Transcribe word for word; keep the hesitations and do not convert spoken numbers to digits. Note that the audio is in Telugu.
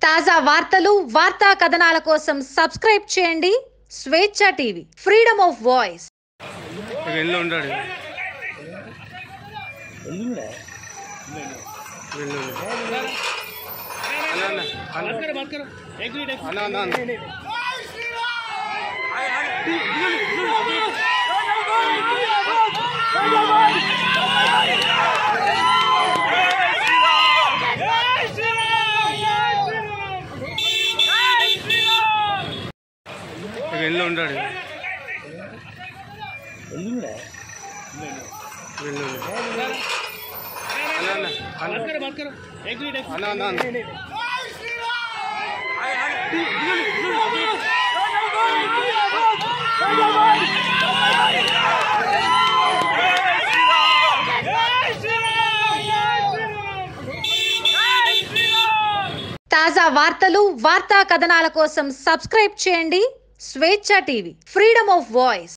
తాజా వార్తలు వార్తా కథనాల కోసం సబ్స్క్రైబ్ చేయండి స్వేచ్ఛ టీవీ ఫ్రీడమ్ ఆఫ్ వాయిస్. వెళ్ళి ఉంటాడు వెళ్ళి ఉంటాడు తాజా వార్తలు వార్తా కథనాల కోసం సబ్స్క్రైబ్ చేయండి స్వేచ్ఛ టీవీ ఫ్రీడమ్ ఆఫ్ వాయిస్.